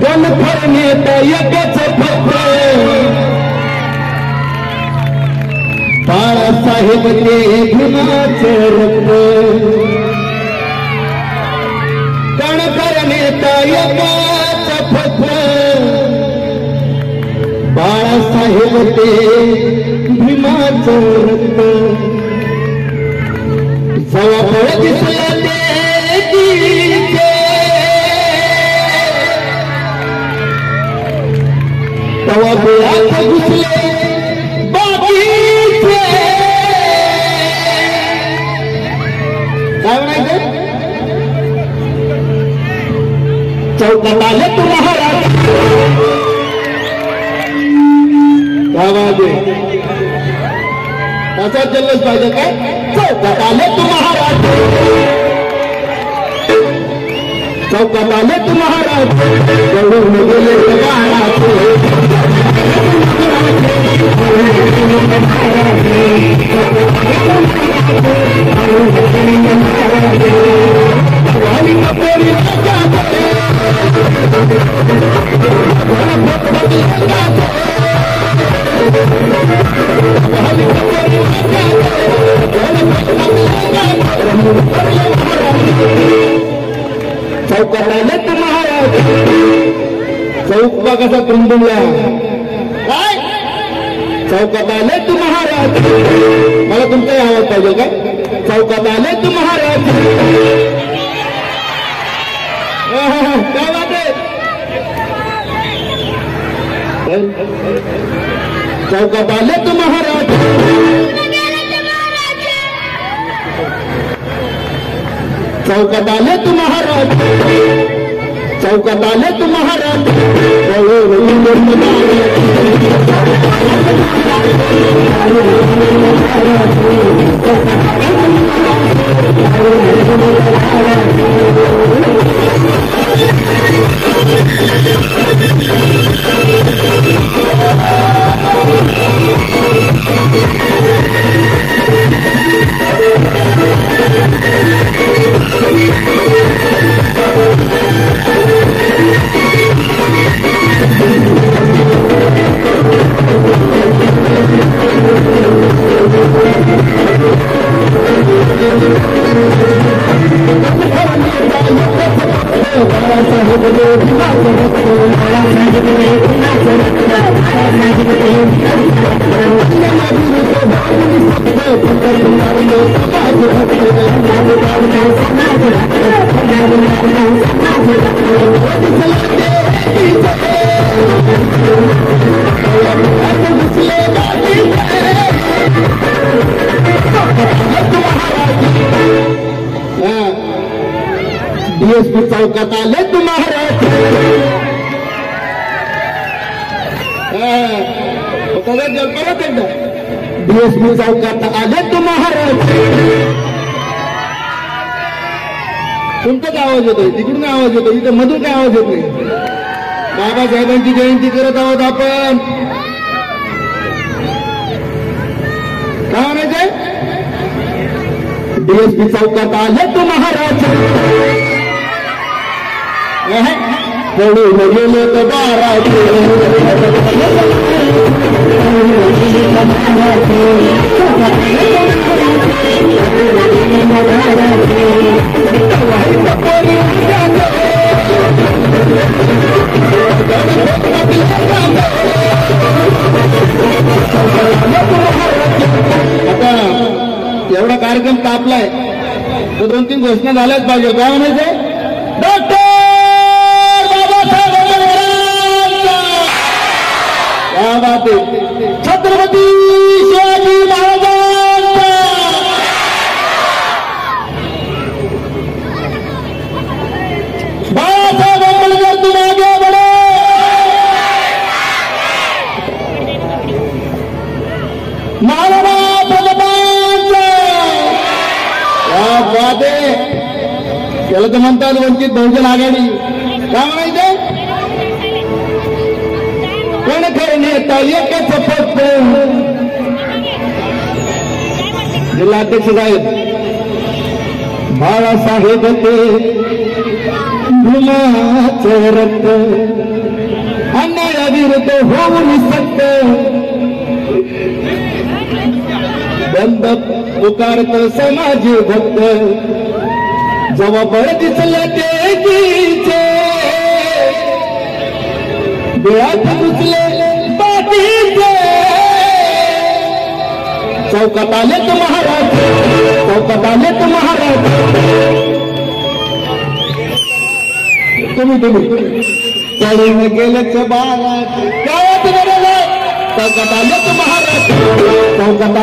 कोण नेत एकच फक्त बाळासाहेब ते भीमाचे रक्त कणकर नेता एकच फक्त बाळासाहेब ते भीमाचे रक्त जवळ दिसलं ते तवा गोळ्यात घुसले बाकीचे काय म्हणायचं चौकात आले तू महाराज त्याचा जल्लोष पाहिजे काय चौकात आले तू महाराज चौकात आले तू महाराज जवळून गेले चौकात आले तू महाराज चौक कसा कुंभला काय चौकात आले तू महाराज मला तुमचाही आवाज पाहिजे काय चौकात आले तू महाराज काय बात आहे चौकात आले तू महाराज चौकात आले तू महाराज चौकात आले तू महाराज डीएसपी चौकात आले तू महाराज परत एकदा डीएसपी चौकात आले तू महाराज तुमचाच आवाज येतोय तिकडून आवाज येतो इथं मधून काय आवाज येत नाही बाबासाहेबांची जयंती करत आहोत आपण काय म्हणायचंय डीएसपी चौकात आले तू महाराज पडून गेले तर बाराज आता एवढा कार्यक्रम तापलाय तर 2-3 घोषणा झाल्याच पाहिजे काय म्हणायचे डॉक्टर क्या बात है छत्रपती शिवाजी महाराजांचा बाळासाहेब आंबेडकर तुम आगे बढ़ो महाराणा प्रतापांचा क्या बात है त्याला तर म्हणतात वंचित बहुजन आघाडी काय म्हणायचं कोण खरं नेता एकच फक्त जिल्हाध्यक्ष साहेब बाळासाहेब ते भीमाचे रक्त तो होऊन सत्य बंद पुकारत समाजी भक्त जवळ दिसलं ते गीचे डोळ्यात घुसले पाठीचे चौकात आलेत महाराज चौकात आलेत महाराज तुम्ही पडून गेलेच बाळा काय चौकात आलेत महाराज चौकात